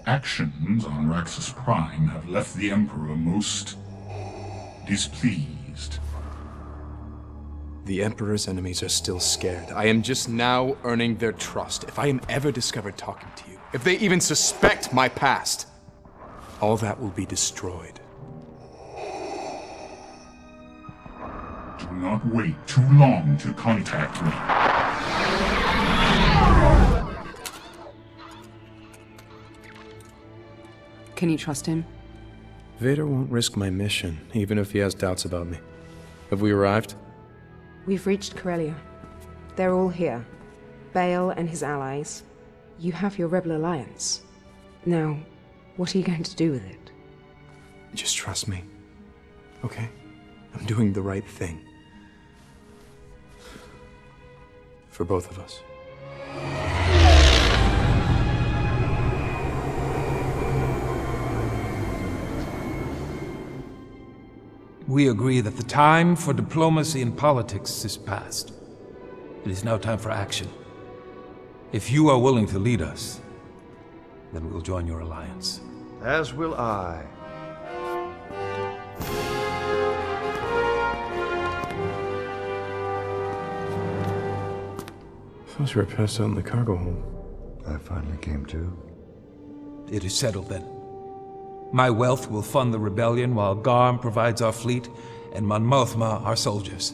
actions on Raxus Prime have left the Emperor most displeased. The Emperor's enemies are still scared. I am just now earning their trust. If I am ever discovered talking to you, if they even suspect my past, all that will be destroyed. Do not wait too long to contact me. Can you trust him? Vader won't risk my mission, even if he has doubts about me. Have we arrived? We've reached Corellia. They're all here. Bail and his allies. You have your Rebel Alliance. Now, what are you going to do with it? Just trust me, okay? I'm doing the right thing. For both of us. We agree that the time for diplomacy and politics is past. It is now time for action. If you are willing to lead us, then we'll join your alliance. As will I. Thought you were passed out in the cargo hold. I finally came to. It is settled then. My wealth will fund the rebellion while Garm provides our fleet and Mon Mothma our soldiers.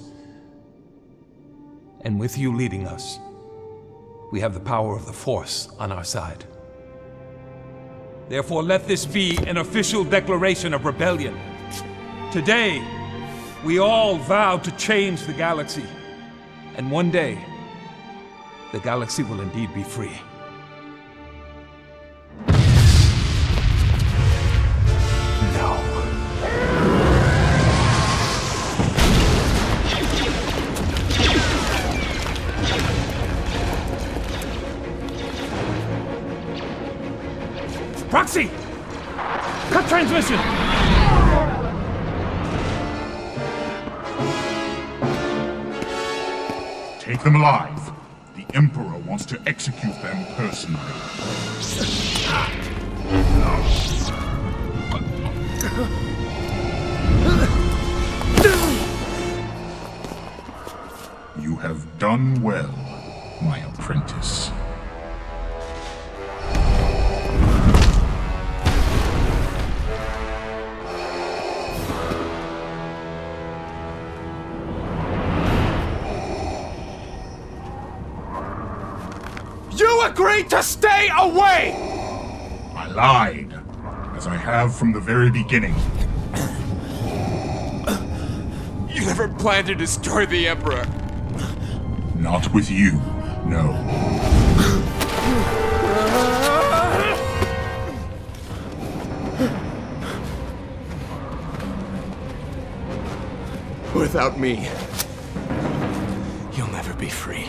And with you leading us, we have the power of the Force on our side. Therefore, let this be an official declaration of rebellion. Today, we all vow to change the galaxy. And one day, the galaxy will indeed be free. Proxy! Cut transmission! Take them alive. The Emperor wants to execute them personally. You have done well, my apprentice. You agreed to stay away! I lied, as I have from the very beginning. You never planned to destroy the Emperor. Not with you, no. Without me, you'll never be free.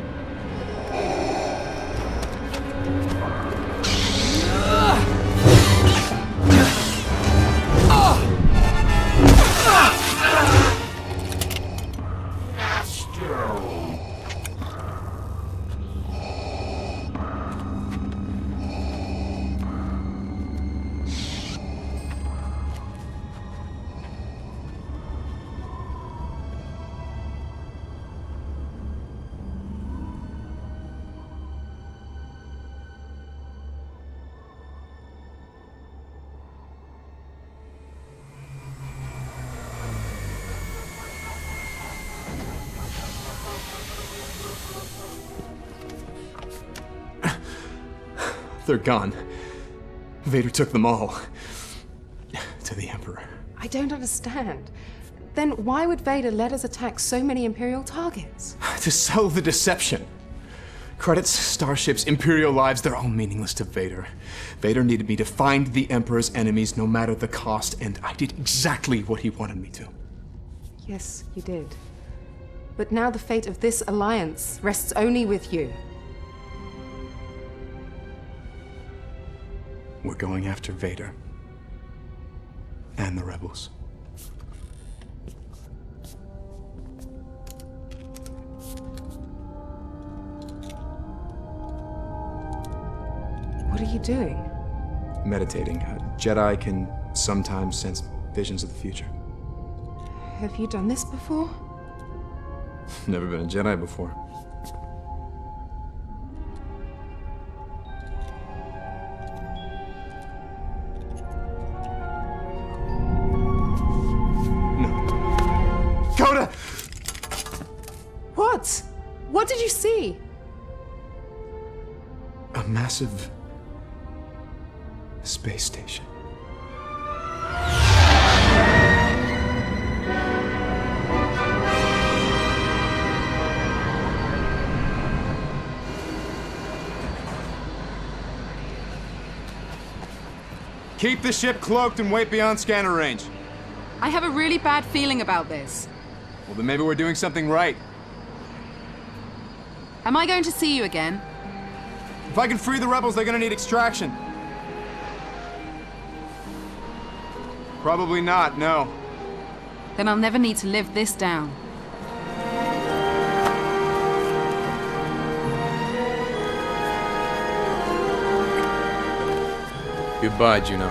They're gone. Vader took them all. To the Emperor. I don't understand. Then why would Vader let us attack so many Imperial targets? To sell the deception. Credits, starships, Imperial lives, they're all meaningless to Vader. Vader needed me to find the Emperor's enemies no matter the cost, and I did exactly what he wanted me to. Yes, you did. But now the fate of this alliance rests only with you. We're going after Vader. And the rebels. What are you doing? meditating. Jedi can sometimes sense visions of the future. Have you done this before? Never been a Jedi before. No. Coda! What? What did you see? A massive space station. Keep the ship cloaked and wait beyond scanner range. I have a really bad feeling about this. Well, then maybe we're doing something right. Am I going to see you again? If I can free the rebels, they're gonna need extraction. Probably not, no. Then I'll never need to live this down. Goodbye, Juno.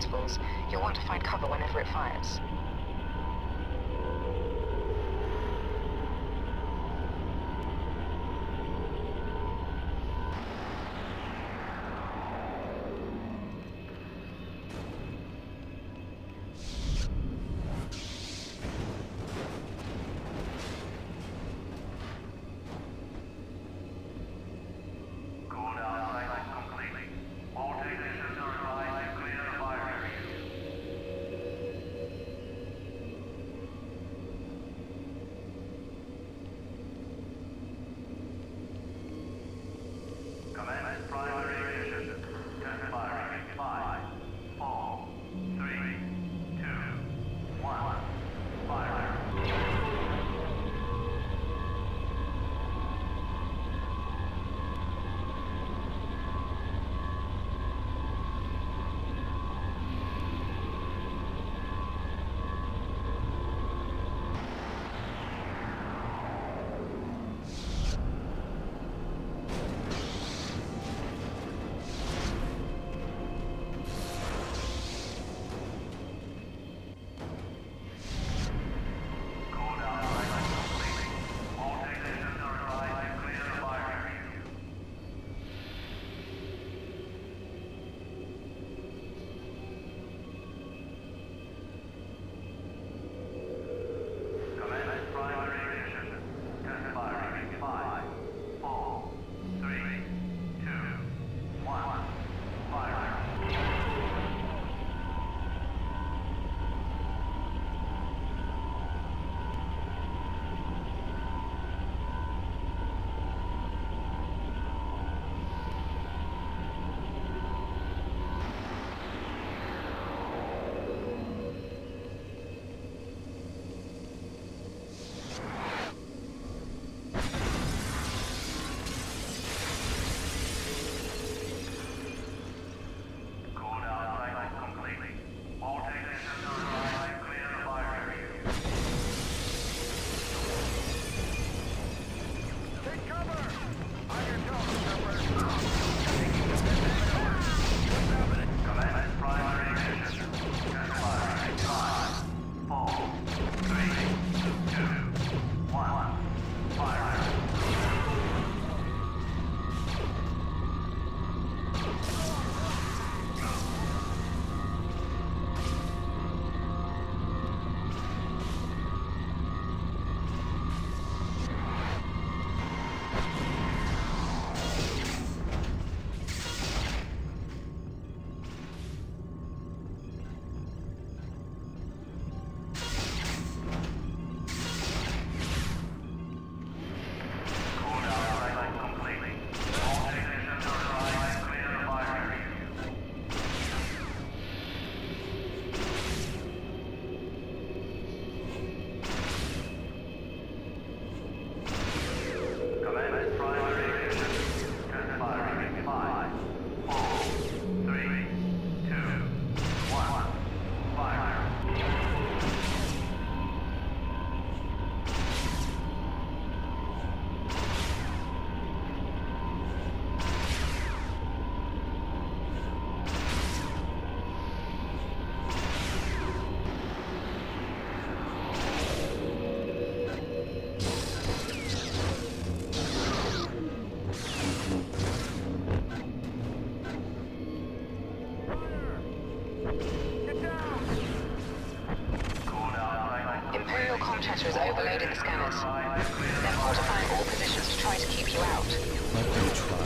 compatibles, you'll want to find cover whenever it fires. Chatter is overloading the scanners. They're fortifying all positions to try to keep you out. Let them try.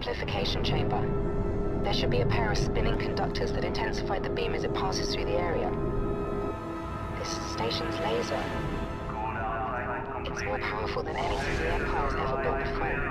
amplification chamber. There should be a pair of spinning conductors that intensify the beam as it passes through the area. This station's laser. It's more powerful than anything the Empire's ever built before.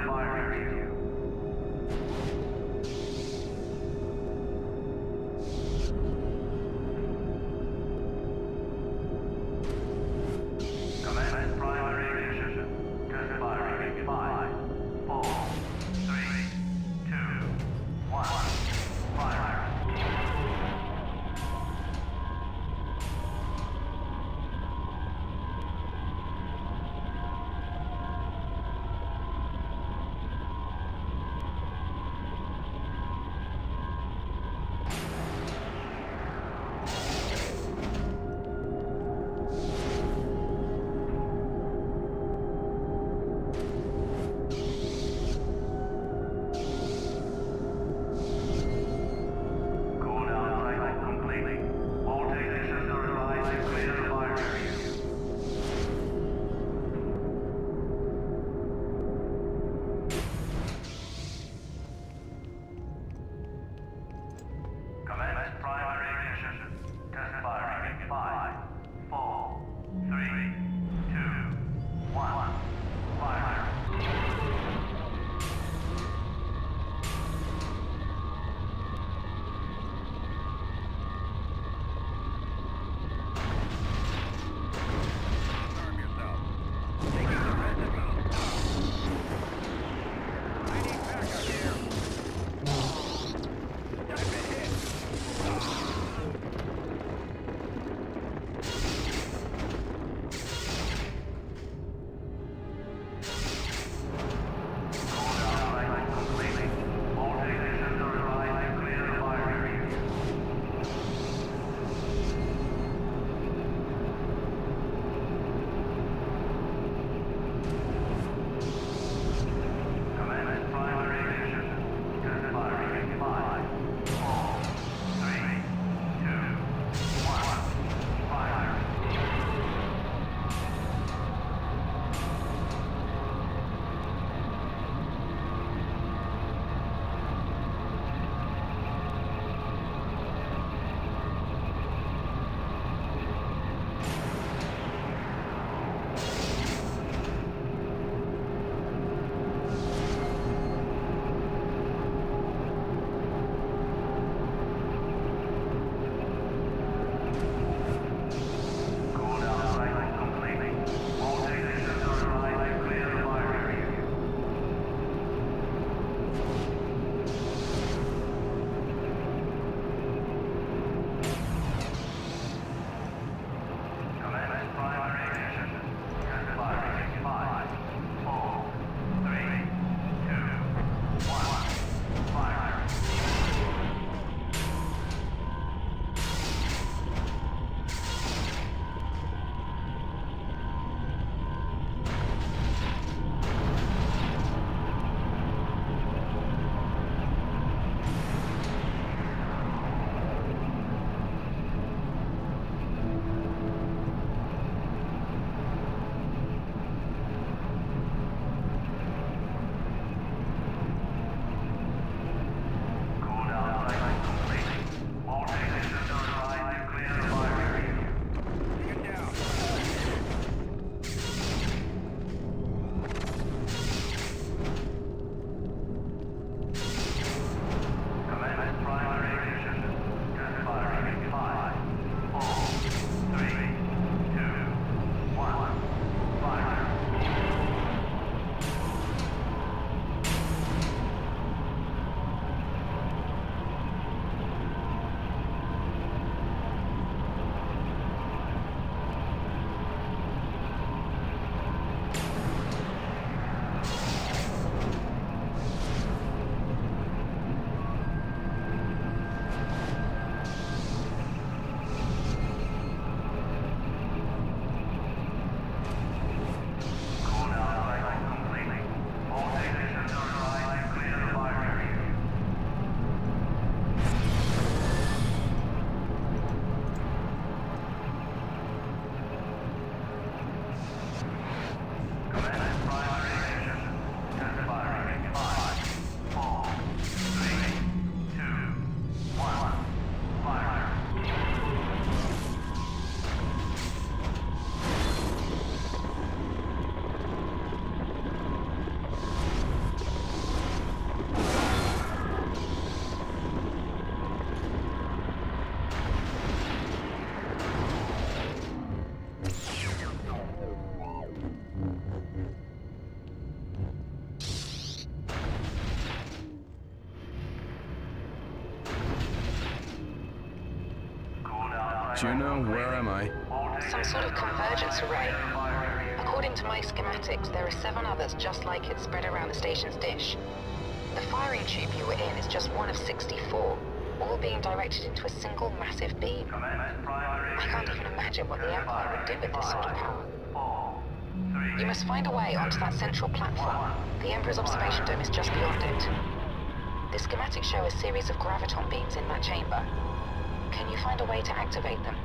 Juno, where am I? Some sort of convergence array. According to my schematics, there are 7 others just like it spread around the station's dish. The firing tube you were in is just one of 64, all being directed into a single massive beam. I can't even imagine what the Empire would do with this sort of power. You must find a way onto that central platform. The Emperor's observation dome is just beyond it. The schematics show a series of graviton beams in that chamber. Can you find a way to activate them?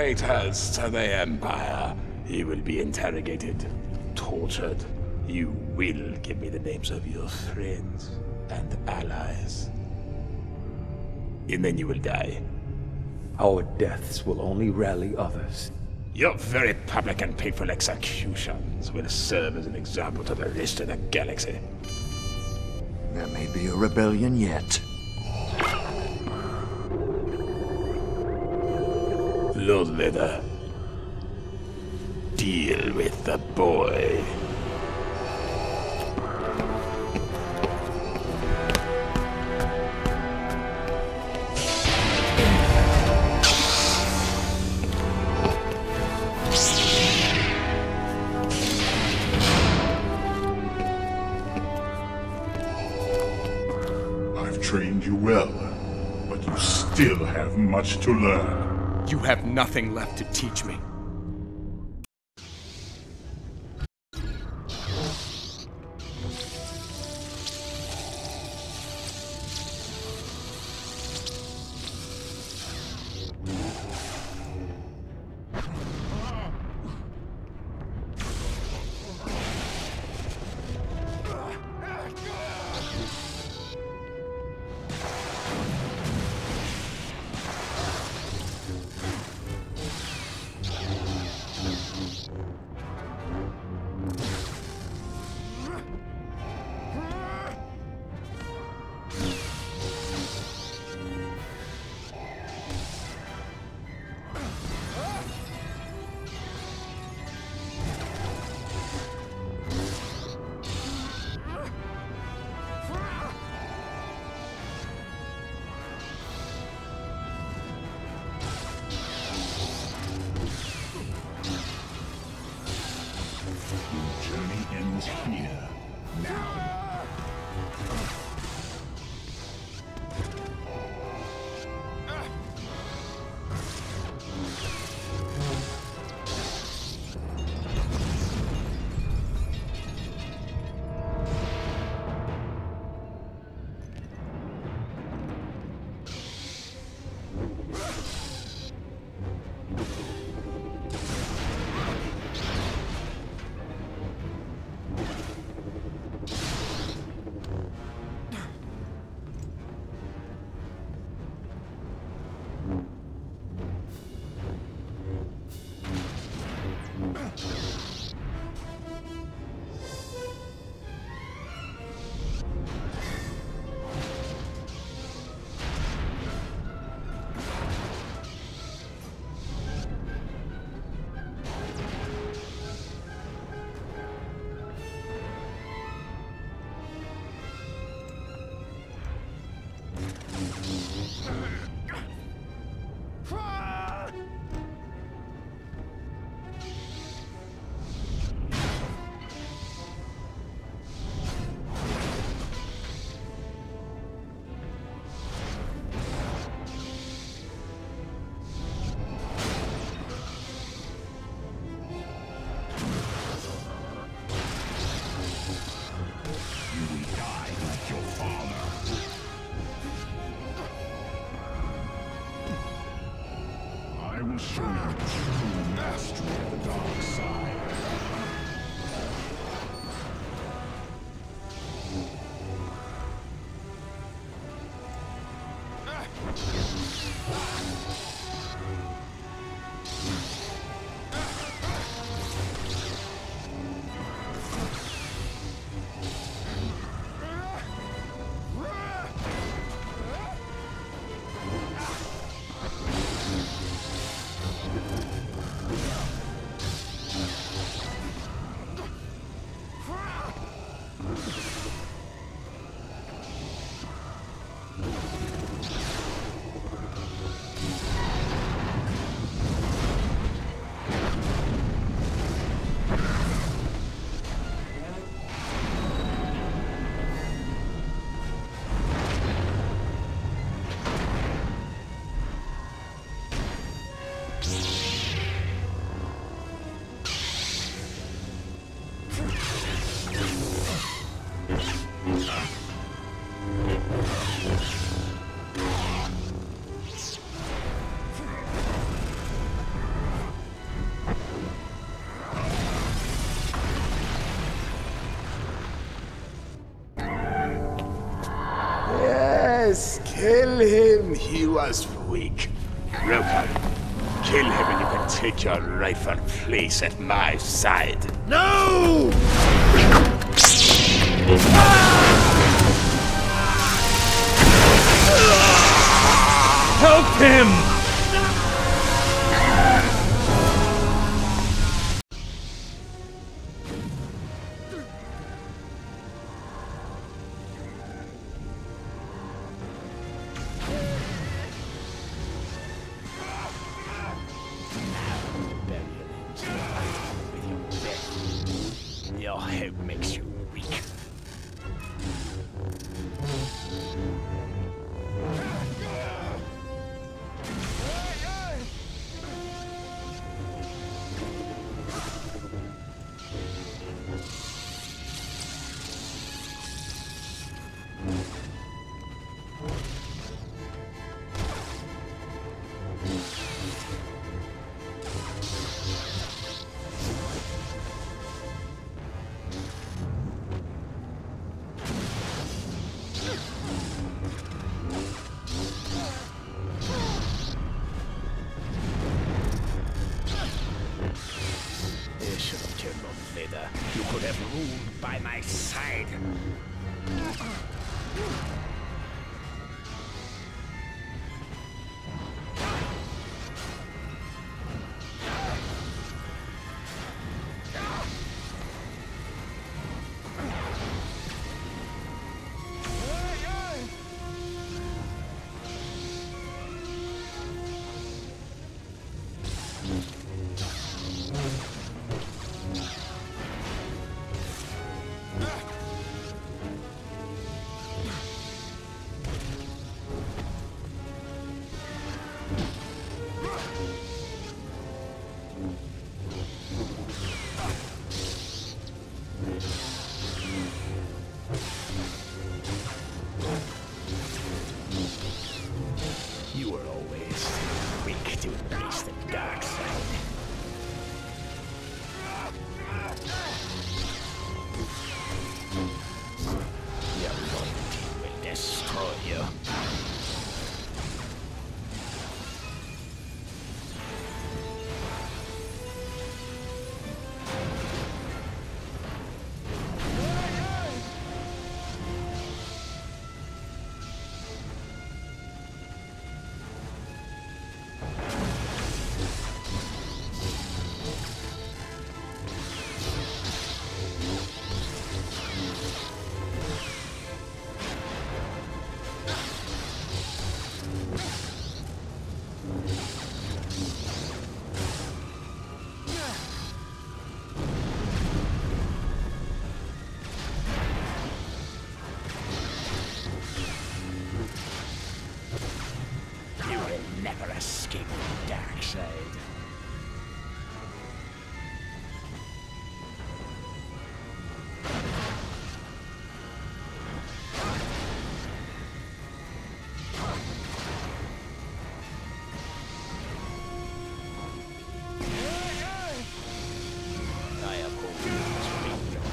traitors to the Empire. You will be interrogated, tortured. You will give me the names of your friends and allies. And then you will die. Our deaths will only rally others. Your very public and painful executions will serve as an example to the rest of the galaxy. There may be a rebellion yet. Lord Vader, deal with the boy. I've trained you well, but you still have much to learn. You have nothing left to teach me. Here, now. Yes, kill him. He was weak. Broken. Kill him and you can take your rightful place at my side. No! Help him! Your head makes you weak. You could have ruled by my side. You were always weak to embrace the dark side. Your loyalty will destroy you. Never escape the dark side. I have always been your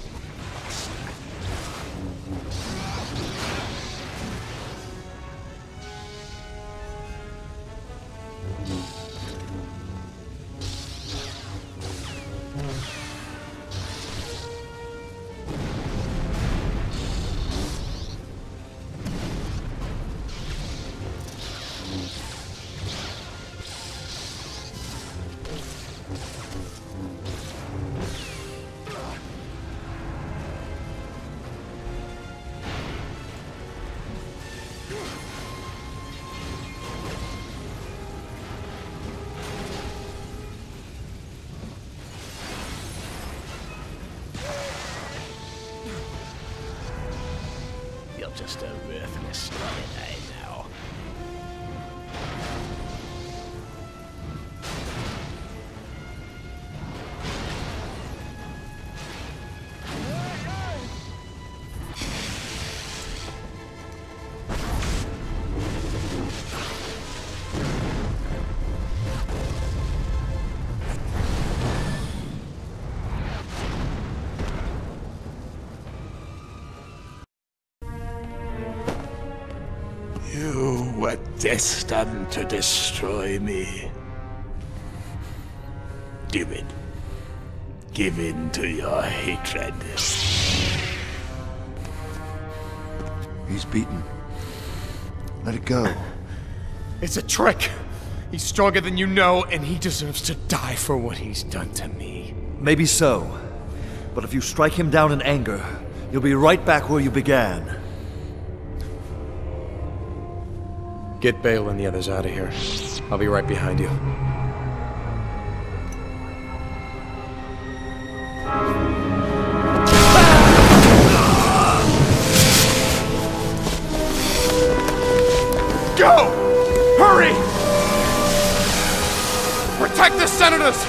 You're just a worthless Jedi now. destined to destroy me. Do it. Give in to your hatred. He's beaten. Let it go. It's a trick. He's stronger than you know, and he deserves to die for what he's done to me. Maybe so. But if you strike him down in anger, you'll be right back where you began. Get Bale and the others out of here. I'll be right behind you. Go! Hurry! Protect the senators!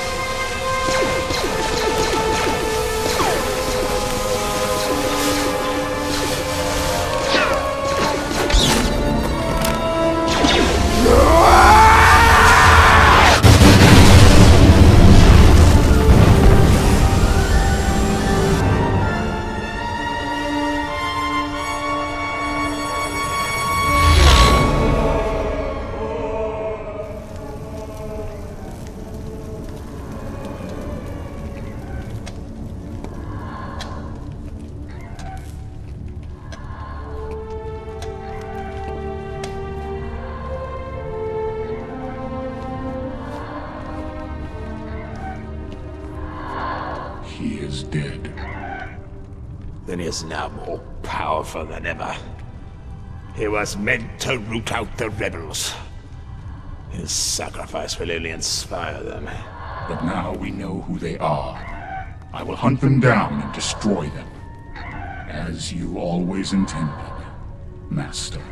He is dead. Then he is now more powerful than ever. He was meant to root out the rebels. His sacrifice will only inspire them. But now we know who they are. I will hunt them down and destroy them. As you always intended, Master.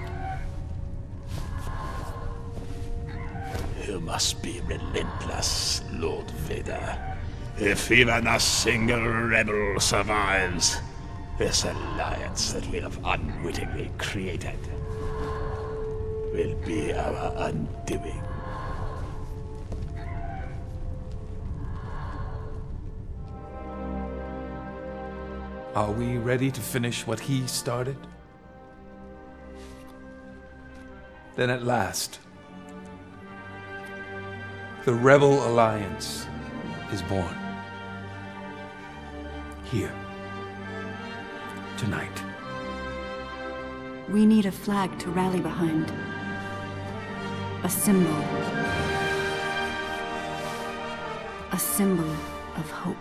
You must be relentless, Lord Vader. If even a single rebel survives, this alliance that we have unwittingly created will be our undoing. Are we ready to finish what he started? Then at last, the Rebel Alliance is born. Here. Tonight. We need a flag to rally behind. A symbol. A symbol of hope.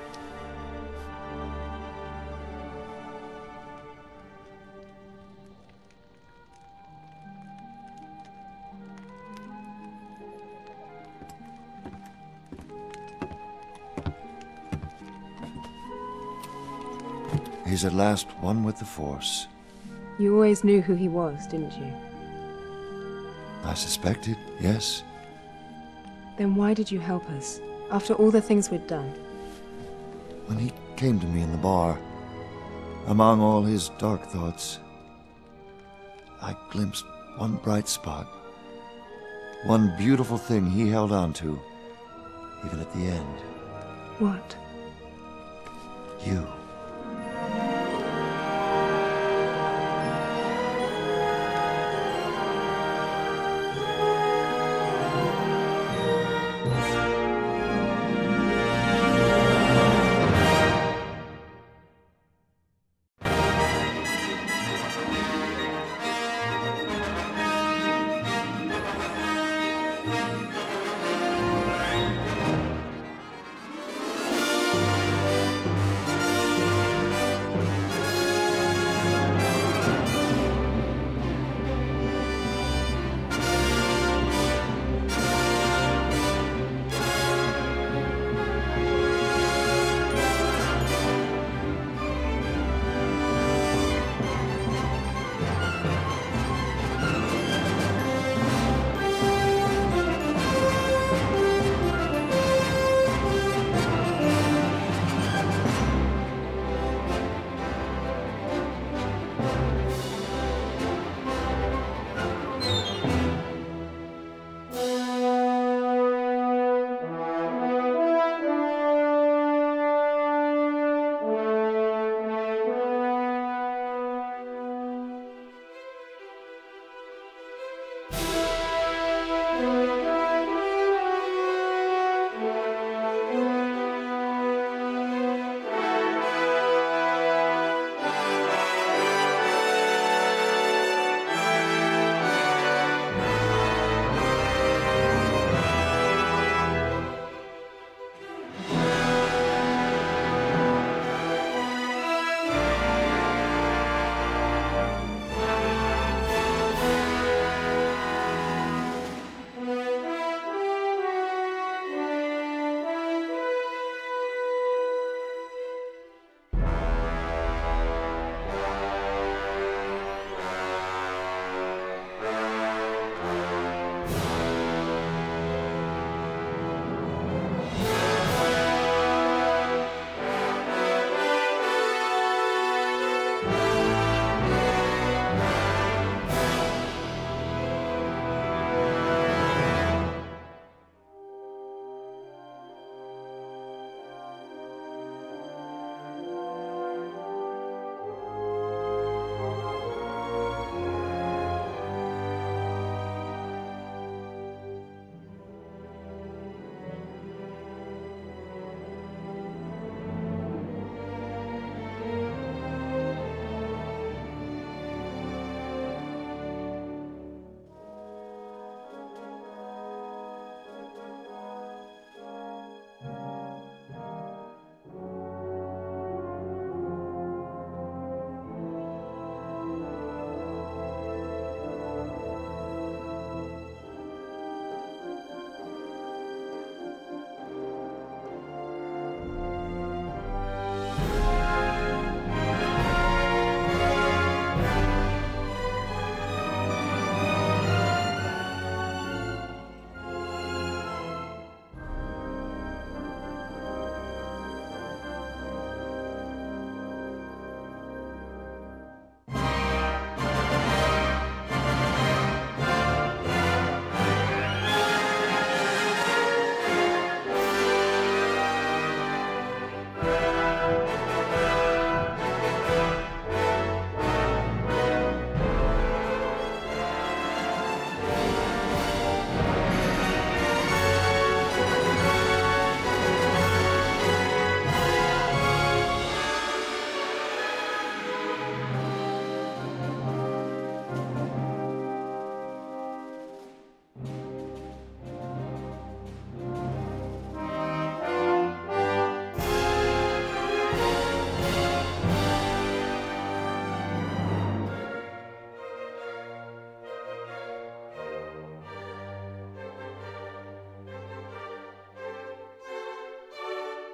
He's at last one with the Force. You always knew who he was, didn't you? I suspected, yes. Then why did you help us, after all the things we'd done? When he came to me in the bar, among all his dark thoughts, I glimpsed one bright spot. One beautiful thing he held on to, even at the end. What? You.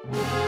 you.